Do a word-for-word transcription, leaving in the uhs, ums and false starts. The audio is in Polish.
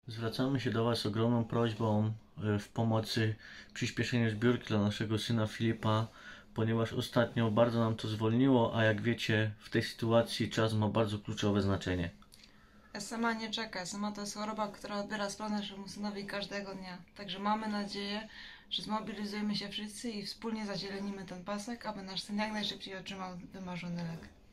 Zwracamy się do Was z ogromną prośbą e, w pomocy przyspieszeniu zbiórki dla naszego syna Filipa, ponieważ ostatnio bardzo nam to zwolniło, a jak wiecie, w tej sytuacji czas ma bardzo kluczowe znaczenie. S M A nie czeka. S M A to jest choroba, która odbiera sprawę naszemu synowi każdego dnia. Także mamy nadzieję, że zmobilizujemy się wszyscy i wspólnie zazielenimy ten pasek, aby nasz syn jak najszybciej otrzymał wymarzony lek.